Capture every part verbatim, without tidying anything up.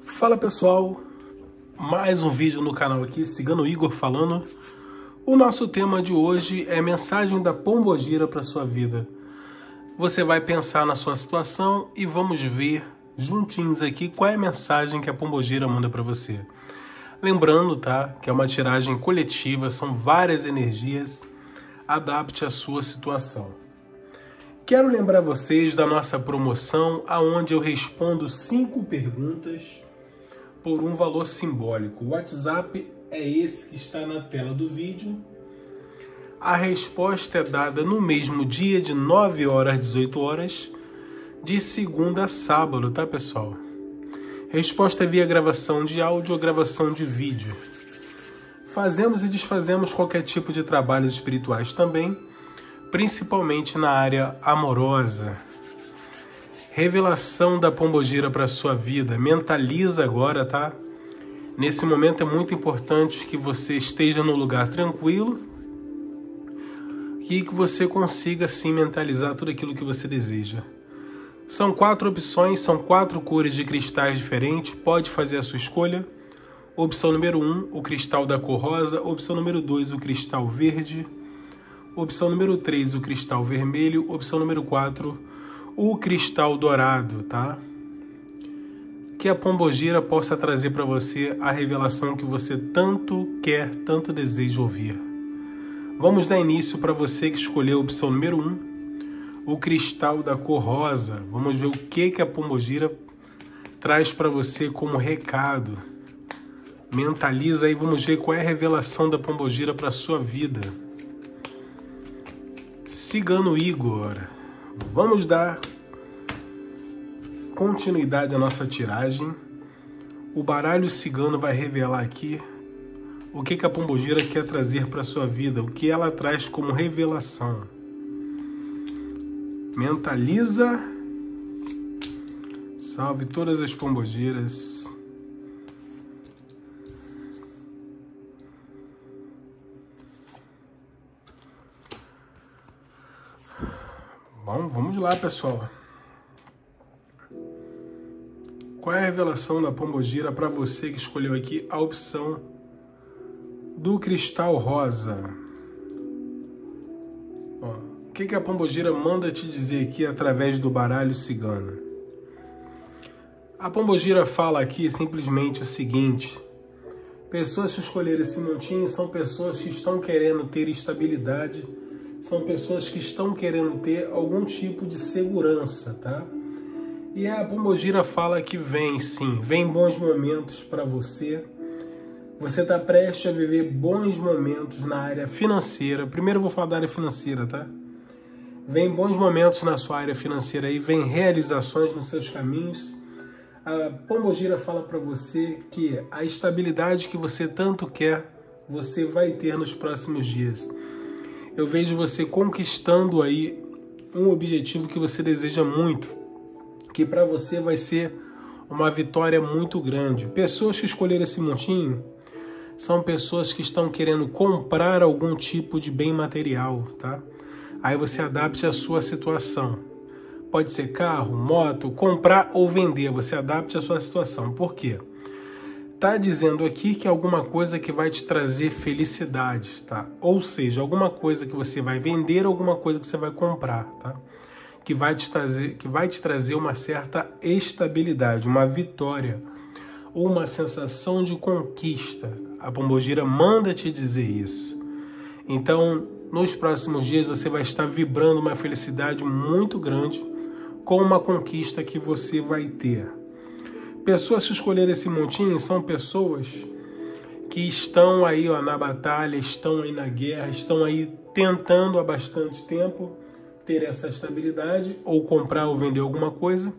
Fala pessoal, mais um vídeo no canal aqui, Cigano Igor falando. O nosso tema de hoje é mensagem da Pombogira para sua vida. Você vai pensar na sua situação e vamos ver juntinhos aqui qual é a mensagem que a Pombogira manda para você. Lembrando, tá, que é uma tiragem coletiva, são várias energias, adapte a sua situação. Quero lembrar vocês da nossa promoção, aonde eu respondo cinco perguntas por um valor simbólico. O WhatsApp é esse que está na tela do vídeo. A resposta é dada no mesmo dia, de nove horas às dezoito horas, de segunda a sábado, tá pessoal? Resposta via gravação de áudio ou gravação de vídeo. Fazemos e desfazemos qualquer tipo de trabalhos espirituais também, principalmente na área amorosa. Revelação da Pombogira para a sua vida. Mentaliza agora, tá? Nesse momento é muito importante que você esteja num lugar tranquilo e que você consiga, sim, mentalizar tudo aquilo que você deseja. São quatro opções, são quatro cores de cristais diferentes. Pode fazer a sua escolha. Opção número um, o cristal da cor rosa. Opção número dois, o cristal verde. Opção número três, o cristal vermelho. Opção número quatro, o cristal dourado, tá? Que a Pombogira possa trazer para você a revelação que você tanto quer, tanto deseja ouvir. Vamos dar início para você que escolheu a opção número um, o cristal da cor rosa. Vamos ver o que, que a Pombogira traz para você como recado. Mentaliza aí, vamos ver qual é a revelação da Pombogira para a sua vida. Cigano Igor. Vamos dar continuidade à nossa tiragem. O baralho cigano vai revelar aqui o que, que a Pombogira quer trazer para a sua vida, o que ela traz como revelação. Mentaliza. Salve todas as Pombogiras. Bom, vamos lá, pessoal. Qual é a revelação da Pombogira para você que escolheu aqui a opção do cristal rosa? Ó, o que, que a Pombogira manda te dizer aqui através do baralho cigano? A Pombogira fala aqui simplesmente o seguinte: pessoas que escolheram esse montinho são pessoas que estão querendo ter estabilidade, são pessoas que estão querendo ter algum tipo de segurança, tá? E a Pombogira fala que vem sim, vem bons momentos para você. Você está prestes a viver bons momentos na área financeira. Primeiro eu vou falar da área financeira, tá? Vem bons momentos na sua área financeira aí, vem realizações nos seus caminhos. A Pombogira fala para você que a estabilidade que você tanto quer, você vai ter nos próximos dias. Eu vejo você conquistando aí um objetivo que você deseja muito, que para você vai ser uma vitória muito grande. Pessoas que escolheram esse montinho são pessoas que estão querendo comprar algum tipo de bem material, tá? Aí você adapte a sua situação. Pode ser carro, moto, comprar ou vender, você adapte a sua situação. Por quê? Tá dizendo aqui que é alguma coisa que vai te trazer felicidades, tá? Ou seja, alguma coisa que você vai vender, alguma coisa que você vai comprar, tá? Que vai te trazer, que vai te trazer uma certa estabilidade, uma vitória, ou uma sensação de conquista. A Pombogira manda te dizer isso. Então, nos próximos dias você vai estar vibrando uma felicidade muito grande com uma conquista que você vai ter. Pessoas que escolheram esse montinho são pessoas que estão aí, ó, na batalha, estão aí na guerra, estão aí tentando há bastante tempo ter essa estabilidade, ou comprar ou vender alguma coisa,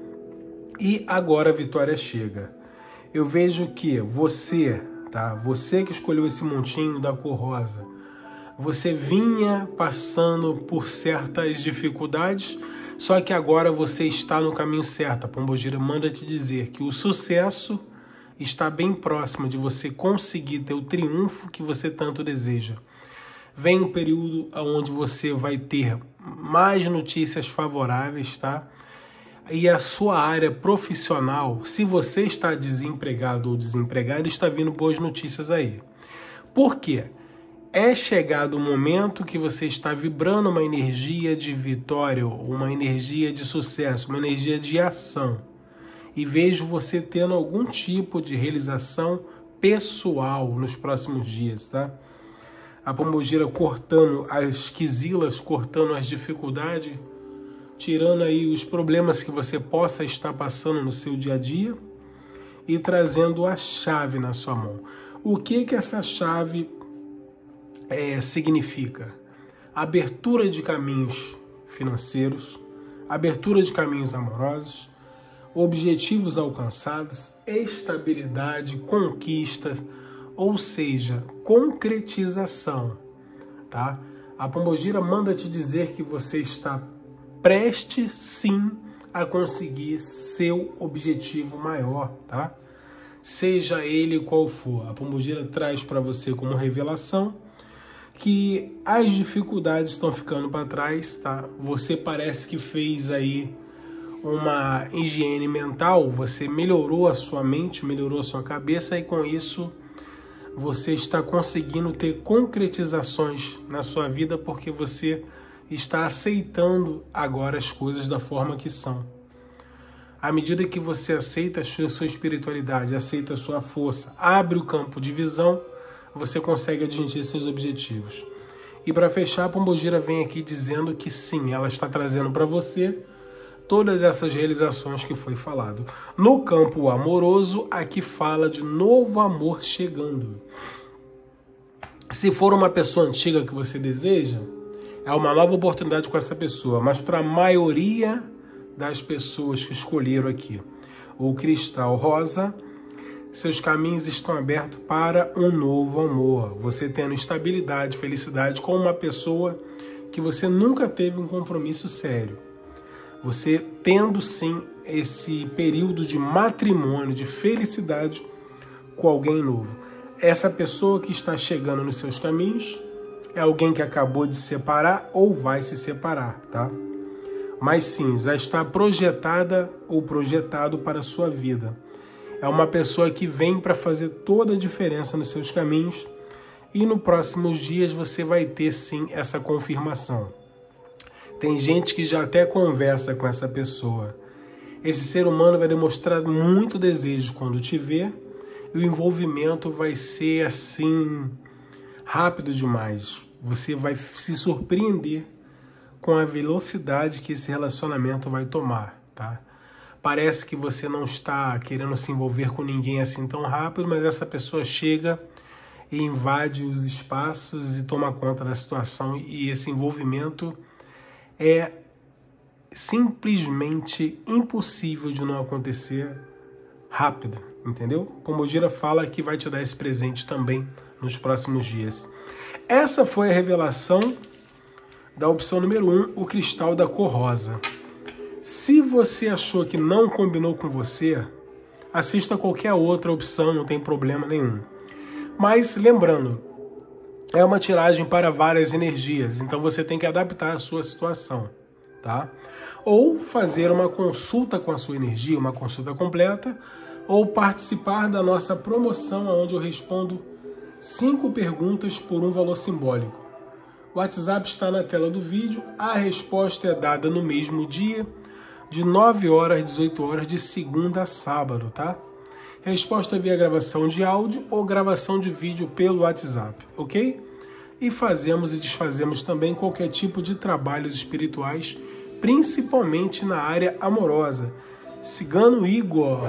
e agora a vitória chega. Eu vejo que você, tá? Você que escolheu esse montinho da cor rosa, você vinha passando por certas dificuldades, só que agora você está no caminho certo. A Pombogira manda te dizer que o sucesso está bem próximo de você conseguir ter o triunfo que você tanto deseja. Vem um período onde você vai ter mais notícias favoráveis, tá? e a sua área profissional, se você está desempregado ou desempregado, está vindo boas notícias aí. Por quê? É chegado o momento que você está vibrando uma energia de vitória, uma energia de sucesso, uma energia de ação. E vejo você tendo algum tipo de realização pessoal nos próximos dias, tá? A pombogira cortando as quizilas, cortando as dificuldades, tirando aí os problemas que você possa estar passando no seu dia a dia e trazendo a chave na sua mão. O que que essa chave é, significa? Abertura de caminhos financeiros, abertura de caminhos amorosos, objetivos alcançados, estabilidade, conquista, ou seja, concretização, tá? A pombogira manda te dizer que você está preste sim a conseguir seu objetivo maior, tá? Seja ele qual for. A pombogira traz para você como revelação que as dificuldades estão ficando para trás, tá? Você parece que fez aí uma higiene mental, você melhorou a sua mente, melhorou a sua cabeça e com isso você está conseguindo ter concretizações na sua vida porque você está aceitando agora as coisas da forma que são. À medida que você aceita a sua espiritualidade, aceita a sua força, abre o campo de visão, você consegue atingir seus objetivos. E para fechar, a pombogira vem aqui dizendo que sim, ela está trazendo para você todas essas realizações que foi falado. No campo amoroso, aqui fala de novo amor chegando. Se for uma pessoa antiga que você deseja, é uma nova oportunidade com essa pessoa, mas para a maioria das pessoas que escolheram aqui o cristal rosa, seus caminhos estão abertos para um novo amor. Você tendo estabilidade, felicidade com uma pessoa que você nunca teve um compromisso sério. Você tendo sim esse período de matrimônio, de felicidade com alguém novo. Essa pessoa que está chegando nos seus caminhos é alguém que acabou de se separar ou vai se separar, tá? Mas sim, já está projetada ou projetado para a sua vida. É uma pessoa que vem para fazer toda a diferença nos seus caminhos e nos próximos dias você vai ter sim essa confirmação. Tem gente que já até conversa com essa pessoa. Esse ser humano vai demonstrar muito desejo quando te ver e o envolvimento vai ser assim rápido demais. Você vai se surpreender com a velocidade que esse relacionamento vai tomar, tá? Parece que você não está querendo se envolver com ninguém assim tão rápido, mas essa pessoa chega e invade os espaços e toma conta da situação e esse envolvimento é simplesmente impossível de não acontecer rápido, entendeu? Pombogira fala que vai te dar esse presente também nos próximos dias. Essa foi a revelação da opção número um, o cristal da cor rosa. Se você achou que não combinou com você, assista qualquer outra opção, não tem problema nenhum. Mas lembrando, é uma tiragem para várias energias, então você tem que adaptar a sua situação, tá? Ou fazer uma consulta com a sua energia, uma consulta completa, ou participar da nossa promoção, onde eu respondo cinco perguntas por um valor simbólico. O WhatsApp está na tela do vídeo, a resposta é dada no mesmo dia, de nove horas às dezoito horas, de segunda a sábado, tá? Resposta via gravação de áudio ou gravação de vídeo pelo WhatsApp, ok? E fazemos e desfazemos também qualquer tipo de trabalhos espirituais, principalmente na área amorosa. Cigano Igor.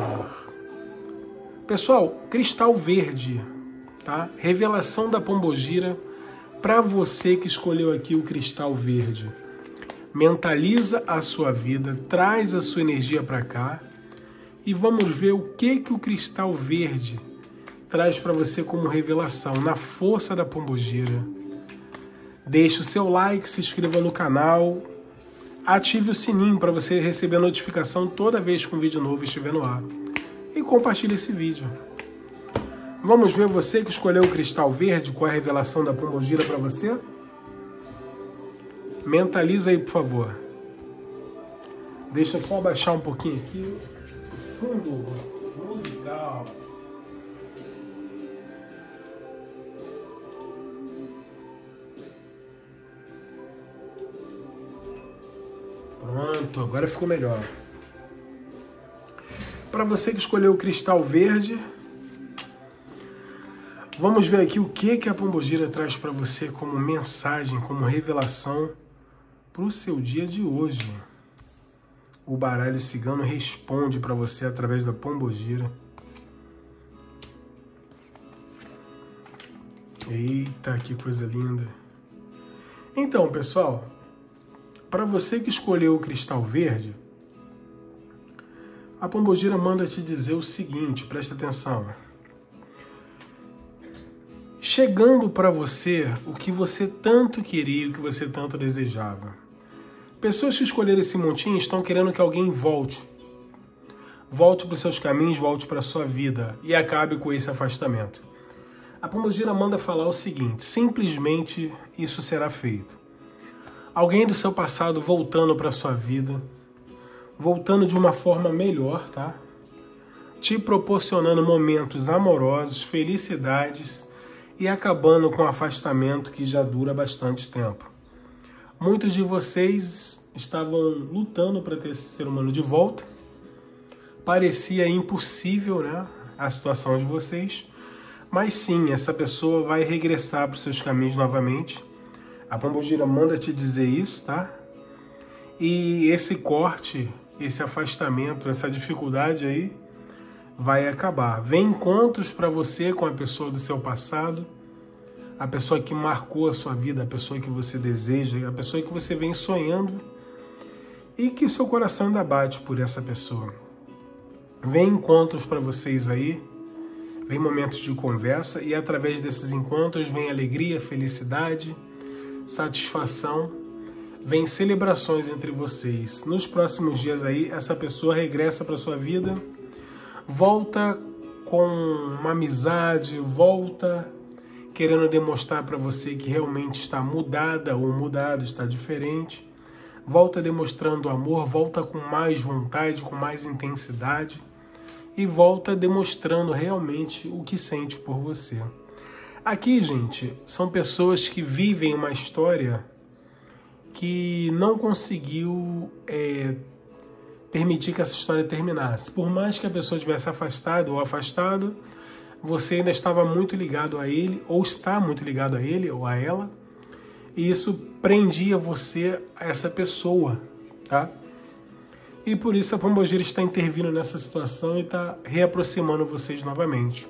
Pessoal, cristal verde, tá? Revelação da pombogira para você que escolheu aqui o cristal verde. Mentaliza a sua vida, traz a sua energia para cá e vamos ver o que, que o cristal verde traz para você como revelação na força da pombogira. Deixe o seu like, se inscreva no canal, ative o sininho para você receber a notificação toda vez que um vídeo novo estiver no ar e compartilhe esse vídeo. Vamos ver você que escolheu o cristal verde, qual é a revelação da pombogira para você? Mentaliza aí, por favor. Deixa eu só abaixar um pouquinho aqui o fundo musical. Pronto, agora ficou melhor. Para você que escolheu o cristal verde, vamos ver aqui o que, que a Pombogira traz para você como mensagem, como revelação para o seu dia de hoje. O baralho cigano responde para você através da Pombogira. Eita, que coisa linda. Então, pessoal, para você que escolheu o cristal verde, a Pombogira manda te dizer o seguinte, presta atenção. Chegando para você o que você tanto queria, o que você tanto desejava. Pessoas que escolheram esse montinho estão querendo que alguém volte. Volte para os seus caminhos, volte para a sua vida e acabe com esse afastamento. A Pombogira manda falar o seguinte, simplesmente isso será feito. Alguém do seu passado voltando para a sua vida, voltando de uma forma melhor, tá? Te proporcionando momentos amorosos, felicidades e acabando com o afastamento que já dura bastante tempo. Muitos de vocês estavam lutando para ter esse ser humano de volta. Parecia impossível, né, a situação de vocês. Mas sim, essa pessoa vai regressar para os seus caminhos novamente. A Pombogira manda te dizer isso, tá? E esse corte, esse afastamento, essa dificuldade aí vai acabar. Vem encontros para você com a pessoa do seu passado, a pessoa que marcou a sua vida, a pessoa que você deseja, a pessoa que você vem sonhando e que o seu coração ainda bate por essa pessoa. Vem encontros para vocês aí, vem momentos de conversa e através desses encontros vem alegria, felicidade, satisfação, vem celebrações entre vocês. Nos próximos dias aí, essa pessoa regressa para sua vida, volta com uma amizade, volta querendo demonstrar para você que realmente está mudada ou mudado, está diferente. Volta demonstrando amor, volta com mais vontade, com mais intensidade e volta demonstrando realmente o que sente por você. Aqui, gente, são pessoas que vivem uma história que não conseguiu é, permitir que essa história terminasse. Por mais que a pessoa tivesse afastado ou afastado, você ainda estava muito ligado a ele, ou está muito ligado a ele ou a ela, e isso prendia você a essa pessoa, tá? E por isso a Pombogira está intervindo nessa situação e está reaproximando vocês novamente.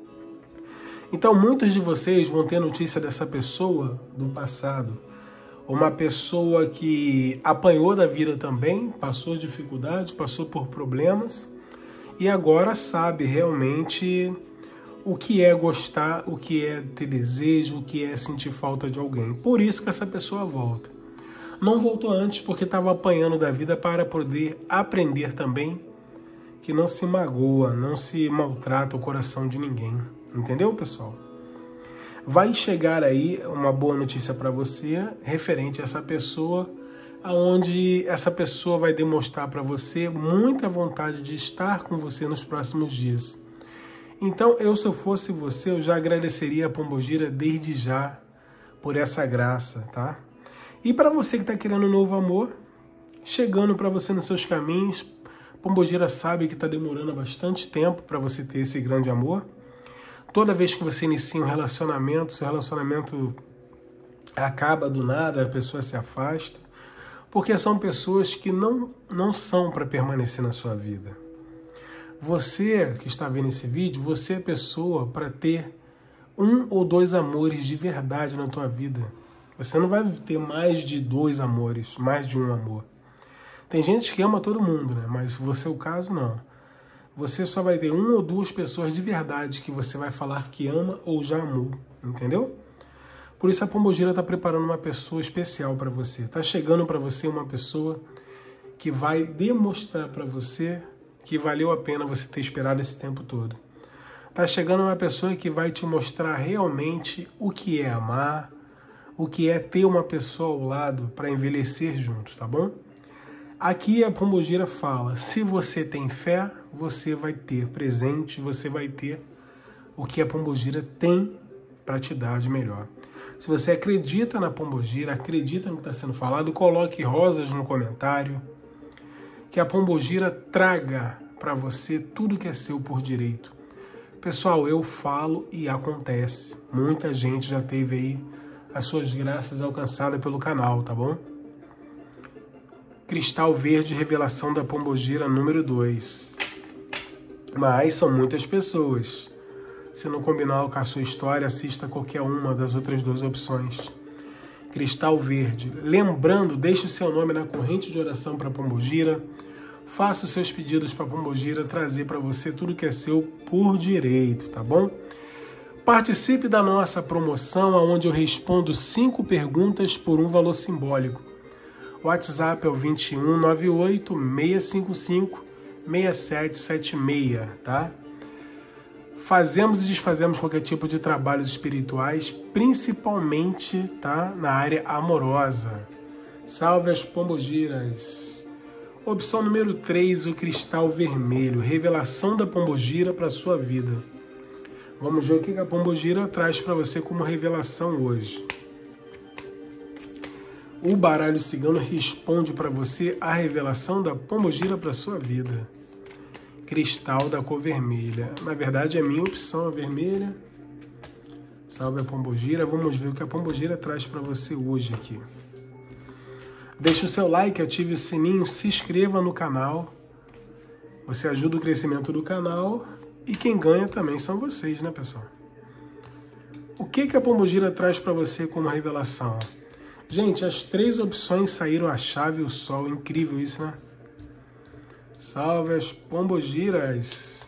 Então muitos de vocês vão ter notícia dessa pessoa do passado, uma pessoa que apanhou da vida também, passou dificuldades, passou por problemas, e agora sabe realmente o que é gostar, o que é ter desejo, o que é sentir falta de alguém. Por isso que essa pessoa volta. Não voltou antes porque estava apanhando da vida para poder aprender também que não se magoa, não se maltrata o coração de ninguém. Entendeu, pessoal? Vai chegar aí uma boa notícia para você referente a essa pessoa, aonde essa pessoa vai demonstrar para você muita vontade de estar com você nos próximos dias. Então, eu, se eu fosse você, eu já agradeceria a Pombogira desde já por essa graça, tá? E para você que está querendo um novo amor, chegando para você nos seus caminhos, Pombogira sabe que está demorando bastante tempo para você ter esse grande amor. Toda vez que você inicia um relacionamento, seu relacionamento acaba do nada, a pessoa se afasta, porque são pessoas que não, não são para permanecer na sua vida. Você que está vendo esse vídeo, você é pessoa para ter um ou dois amores de verdade na tua vida. Você não vai ter mais de dois amores, mais de um amor. Tem gente que ama todo mundo, né? Mas você, o caso, não. Você só vai ter uma ou duas pessoas de verdade que você vai falar que ama ou já amou, entendeu? Por isso a Pombogira está preparando uma pessoa especial para você. Está chegando para você uma pessoa que vai demonstrar para você que valeu a pena você ter esperado esse tempo todo. Está chegando uma pessoa que vai te mostrar realmente o que é amar, o que é ter uma pessoa ao lado para envelhecer juntos, tá bom? Aqui a pombogira fala, se você tem fé, você vai ter presente, você vai ter o que a pombogira tem para te dar de melhor. Se você acredita na pombogira, acredita no que está sendo falado, coloque rosas no comentário, que a pombogira traga para você tudo que é seu por direito. Pessoal, eu falo e acontece. Muita gente já teve aí as suas graças alcançadas pelo canal, tá bom? Cristal Verde, revelação da pombogira número dois. Mas são muitas pessoas. Se não combinar com a sua história, assista qualquer uma das outras duas opções. Cristal Verde. Lembrando, deixe o seu nome na corrente de oração para a pombogira. Faça os seus pedidos para a pombogira trazer para você tudo que é seu por direito, tá bom? Participe da nossa promoção, onde eu respondo cinco perguntas por um valor simbólico. O WhatsApp é o vinte e um, noventa e oito, seiscentos e cinquenta e cinco, sessenta e sete setenta e seis, tá? Fazemos e desfazemos qualquer tipo de trabalhos espirituais, principalmente, tá, na área amorosa. Salve as pombogiras! Opção número três, o cristal vermelho, revelação da pombogira para a sua vida. Vamos ver o que a pombogira traz para você como revelação hoje. O baralho cigano responde para você a revelação da pombogira para a sua vida. Cristal da cor vermelha. Na verdade, é minha opção, a vermelha. Salve a pombogira. Vamos ver o que a pombogira traz para você hoje aqui. Deixe o seu like, ative o sininho, se inscreva no canal. Você ajuda o crescimento do canal e quem ganha também são vocês, né, pessoal? O que, que a pombogira traz para você como revelação? Gente, as três opções saíram a chave e o sol. Incrível isso, né? Salve as pombogiras.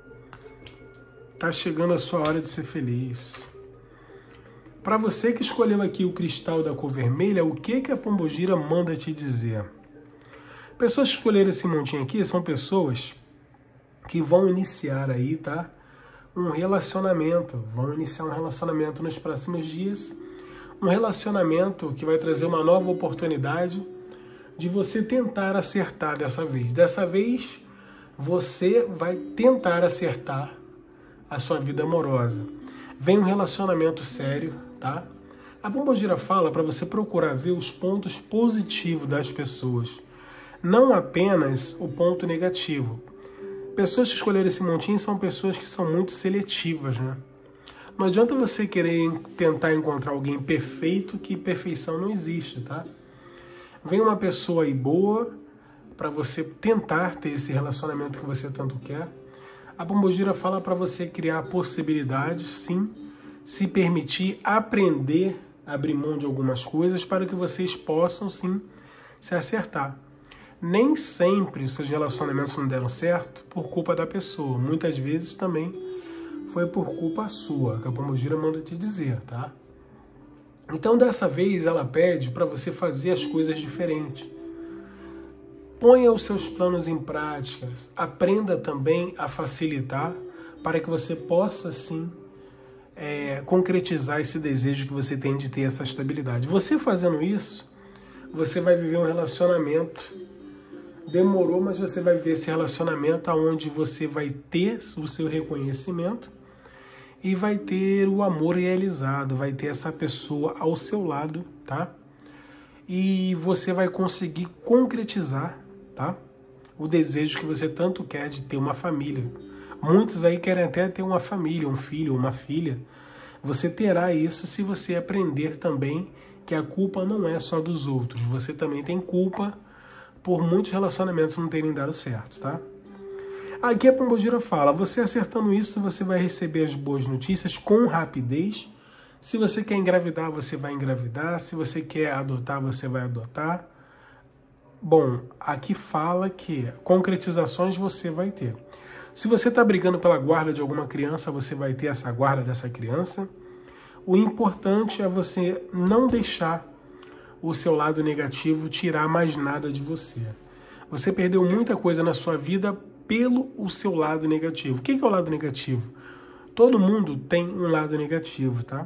Tá chegando a sua hora de ser feliz. Para você que escolheu aqui o cristal da cor vermelha, o que, que a pombogira manda te dizer? Pessoas que escolheram esse montinho aqui são pessoas que vão iniciar aí, tá? Um relacionamento. Vão iniciar um relacionamento nos próximos dias. Um relacionamento que vai trazer uma nova oportunidade de você tentar acertar dessa vez. Dessa vez, você vai tentar acertar a sua vida amorosa. Vem um relacionamento sério, tá? A pombogira fala para você procurar ver os pontos positivos das pessoas, não apenas o ponto negativo. Pessoas que escolheram esse montinho são pessoas que são muito seletivas, né? Não adianta você querer tentar encontrar alguém perfeito, que perfeição não existe, tá? Vem uma pessoa aí boa para você tentar ter esse relacionamento que você tanto quer. A pombogira fala para você criar possibilidades, sim, se permitir aprender a abrir mão de algumas coisas para que vocês possam, sim, se acertar. Nem sempre os seus relacionamentos não deram certo por culpa da pessoa. Muitas vezes também foi por culpa sua, que a pombogira manda te dizer, tá? Então, dessa vez, ela pede para você fazer as coisas diferentes. Ponha os seus planos em prática. Aprenda também a facilitar para que você possa, sim, é, concretizar esse desejo que você tem de ter essa estabilidade. Você fazendo isso, você vai viver um relacionamento. Demorou, mas você vai ver esse relacionamento onde você vai ter o seu reconhecimento e vai ter o amor realizado, vai ter essa pessoa ao seu lado, tá? E você vai conseguir concretizar, tá? O desejo que você tanto quer de ter uma família. Muitos aí querem até ter uma família, um filho, uma filha. Você terá isso se você aprender também que a culpa não é só dos outros. Você também tem culpa por muitos relacionamentos não terem dado certo, tá? Aqui a pombogira fala, você acertando isso, você vai receber as boas notícias com rapidez. Se você quer engravidar, você vai engravidar. Se você quer adotar, você vai adotar. Bom, aqui fala que concretizações você vai ter. Se você está brigando pela guarda de alguma criança, você vai ter essa guarda dessa criança. O importante é você não deixar o seu lado negativo tirar mais nada de você. Você perdeu muita coisa na sua vida pelo o seu lado negativo. O que é o lado negativo? Todo mundo tem um lado negativo, tá?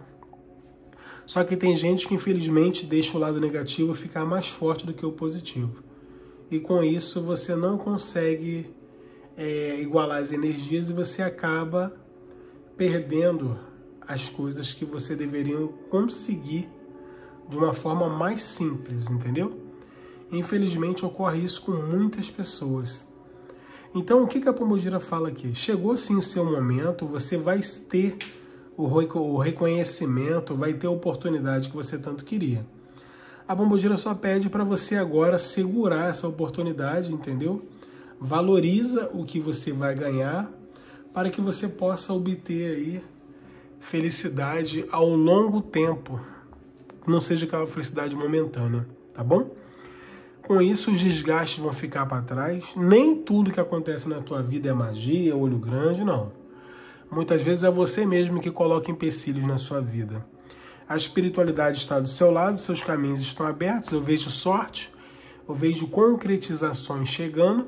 Só que tem gente que infelizmente deixa o lado negativo ficar mais forte do que o positivo. e com isso você não consegue é, igualar as energias e você acaba perdendo as coisas que você deveria conseguir de uma forma mais simples, entendeu? Infelizmente ocorre isso com muitas pessoas. Então o que a Pombogira fala aqui? Chegou sim o seu momento, você vai ter o reconhecimento, vai ter a oportunidade que você tanto queria. A Pombogira só pede para você agora segurar essa oportunidade, entendeu? Valoriza o que você vai ganhar para que você possa obter aí felicidade ao longo tempo, não seja aquela felicidade momentânea, tá bom? Com isso, os desgastes vão ficar para trás. Nem tudo que acontece na tua vida é magia, olho grande, não. Muitas vezes é você mesmo que coloca empecilhos na sua vida. A espiritualidade está do seu lado, seus caminhos estão abertos, eu vejo sorte, eu vejo concretizações chegando,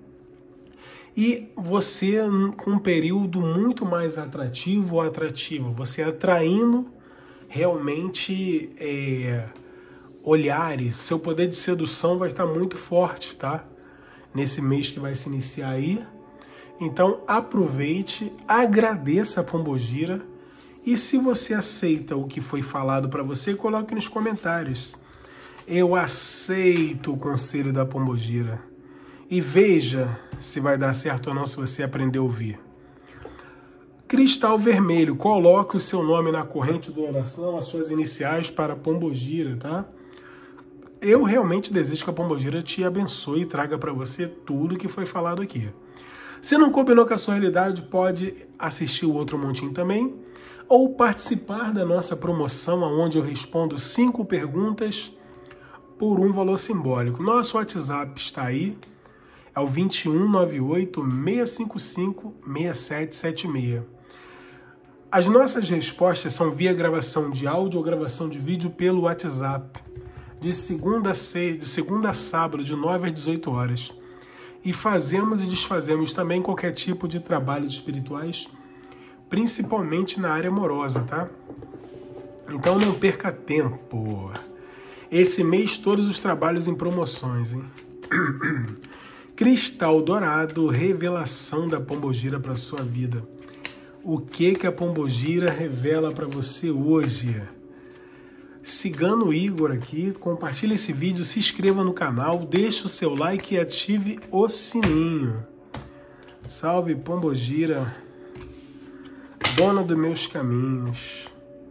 e você com um período muito mais atrativo ou atrativo, você atraindo realmente é, olhares, seu poder de sedução vai estar muito forte, tá? Nesse mês que vai se iniciar aí. Então aproveite, agradeça a Pombogira, e se você aceita o que foi falado para você, coloque nos comentários. Eu aceito o conselho da Pombogira. E veja se vai dar certo ou não se você aprender a ouvir. Cristal vermelho, coloque o seu nome na corrente de oração, as suas iniciais para a Pombogira, tá? Eu realmente desejo que a Pombogira te abençoe e traga para você tudo que foi falado aqui. Se não combinou com a sua realidade, pode assistir o outro montinho também, ou participar da nossa promoção, onde eu respondo cinco perguntas por um valor simbólico. Nosso WhatsApp está aí, é o vinte e um, noventa e oito, seiscentos e cinquenta e cinco, sessenta e sete setenta e seis. As nossas respostas são via gravação de áudio ou gravação de vídeo pelo WhatsApp, de segunda a, seis, de segunda a sábado, de nove às dezoito horas. E fazemos e desfazemos também qualquer tipo de trabalhos espirituais, principalmente na área amorosa, tá? Então não perca tempo. Esse mês todos os trabalhos em promoções, hein? Cristal dourado, revelação da Pombogira para sua vida. O que que a Pombogira revela para você hoje? Cigano Igor aqui, compartilhe esse vídeo, se inscreva no canal, deixe o seu like e ative o sininho. Salve Pombogira, dona dos meus caminhos.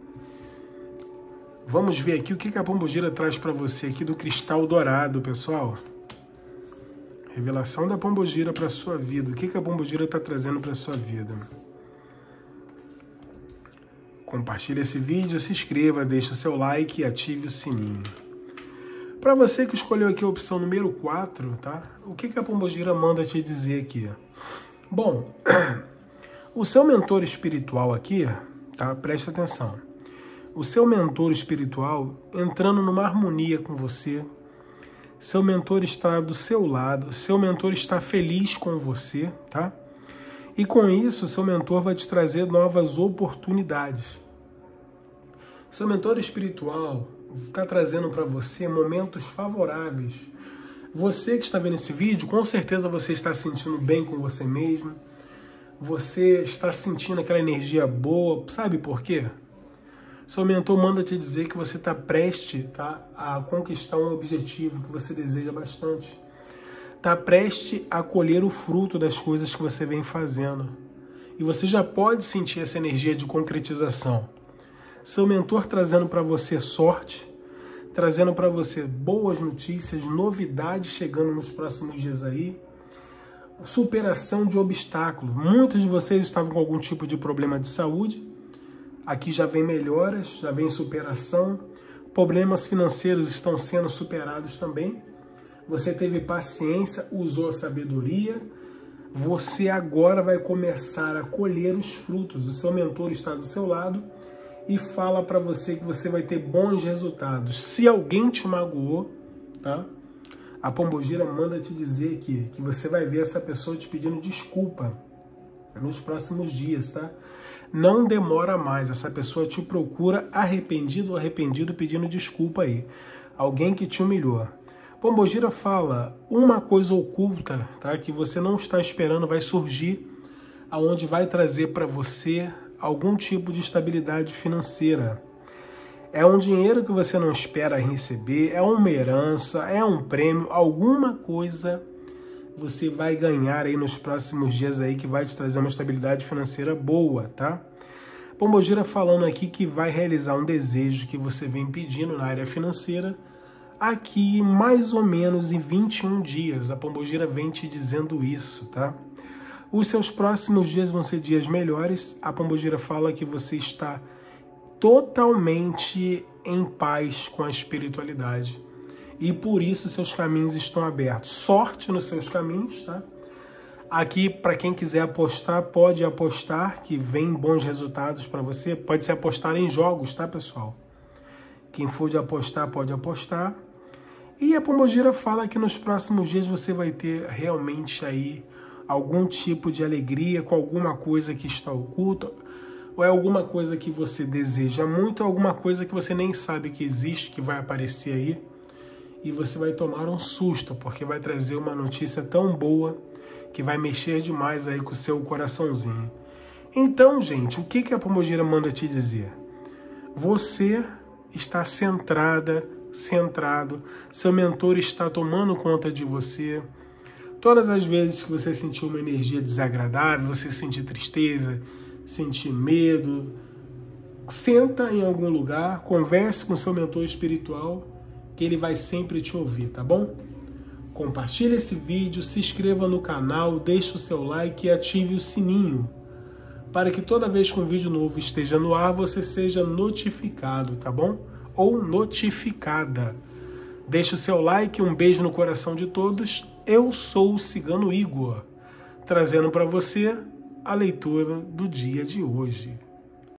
Vamos ver aqui o que a Pombogira traz para você aqui do cristal dourado, pessoal. Revelação da Pombogira para sua vida. O que a Pombogira está trazendo para sua vida? Compartilhe esse vídeo, se inscreva, deixe o seu like e ative o sininho. Para você que escolheu aqui a opção número quatro, tá? O que a Pombogira manda te dizer aqui? Bom, o seu mentor espiritual aqui, tá? Preste atenção. O seu mentor espiritual entrando numa harmonia com você, seu mentor está do seu lado, seu mentor está feliz com você, tá? E com isso, seu mentor vai te trazer novas oportunidades. Seu mentor espiritual está trazendo para você momentos favoráveis. Você que está vendo esse vídeo, com certeza você está se sentindo bem com você mesmo. Você está sentindo aquela energia boa. Sabe por quê? Seu mentor manda te dizer que você está prestes, tá, a conquistar um objetivo que você deseja bastante. Está prestes a colher o fruto das coisas que você vem fazendo. E você já pode sentir essa energia de concretização. Seu mentor trazendo para você sorte, trazendo para você boas notícias, novidades chegando nos próximos dias aí, superação de obstáculos. Muitos de vocês estavam com algum tipo de problema de saúde, aqui já vem melhoras, já vem superação, problemas financeiros estão sendo superados também, você teve paciência, usou a sabedoria, você agora vai começar a colher os frutos, o seu mentor está do seu lado, e fala para você que você vai ter bons resultados. Se alguém te magoou, tá? A Pombogira manda te dizer aqui que você vai ver essa pessoa te pedindo desculpa nos próximos dias, tá? Não demora mais, essa pessoa te procura arrependido ou arrependido pedindo desculpa aí. Alguém que te humilhou. Pombogira fala uma coisa oculta, tá? Que você não está esperando vai surgir, aonde vai trazer para você algum tipo de estabilidade financeira. É um dinheiro que você não espera receber, é uma herança, é um prêmio, alguma coisa você vai ganhar aí nos próximos dias aí que vai te trazer uma estabilidade financeira boa, tá? Pombogira falando aqui que vai realizar um desejo que você vem pedindo na área financeira aqui mais ou menos em vinte e um dias. A Pombogira vem te dizendo isso, tá? Os seus próximos dias vão ser dias melhores. A Pombogira fala que você está totalmente em paz com a espiritualidade. E por isso seus caminhos estão abertos. Sorte nos seus caminhos, tá? Aqui, para quem quiser apostar, pode apostar que vem bons resultados para você. Pode se apostar em jogos, tá, pessoal? Quem for de apostar, pode apostar. E a Pombogira fala que nos próximos dias você vai ter realmente aí algum tipo de alegria com alguma coisa que está oculta, ou é alguma coisa que você deseja muito, ou alguma coisa que você nem sabe que existe, que vai aparecer aí, e você vai tomar um susto, porque vai trazer uma notícia tão boa que vai mexer demais aí com o seu coraçãozinho. Então, gente, o que, que a Pombogira manda te dizer? Você está centrada, centrado, seu mentor está tomando conta de você. Todas as vezes que você sentir uma energia desagradável, você sentir tristeza, sentir medo, senta em algum lugar, converse com seu mentor espiritual, que ele vai sempre te ouvir, tá bom? Compartilhe esse vídeo, se inscreva no canal, deixe o seu like e ative o sininho, para que toda vez que um vídeo novo esteja no ar, você seja notificado, tá bom? Ou notificada. Deixe o seu like, um beijo no coração de todos. Eu sou o Cigano Igor, trazendo para você a leitura do dia de hoje.